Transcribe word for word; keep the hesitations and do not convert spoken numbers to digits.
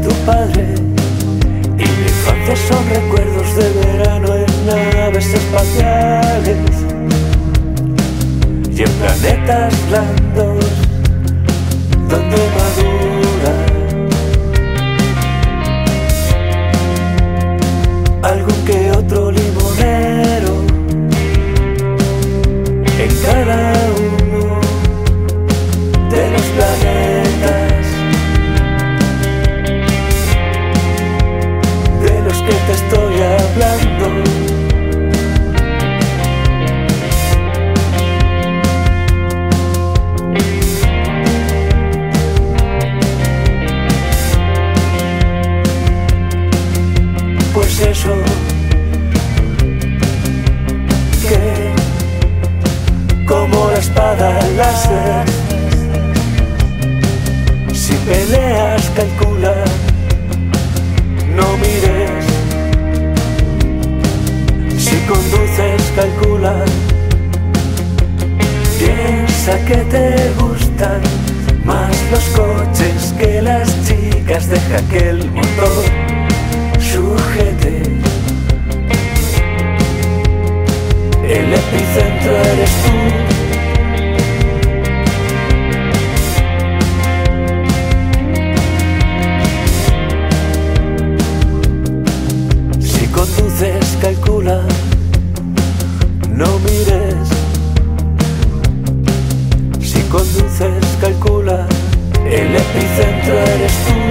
tu padre, y mi infancia son recuerdos de verano en naves espaciales y en planetas blandos donde madura algún que otro limonero en cada uno de los planetas de los que te estoy hablando. Pues eso, que como la espada láser, si peleas calcula, no mires, si conduces calcula, piensa que te gustan más los coches que las chicas, deja que el motor sujete. El epicentro eres tú. Si conduces, calcula, no mires. Si conduces, calcula, el epicentro eres tú.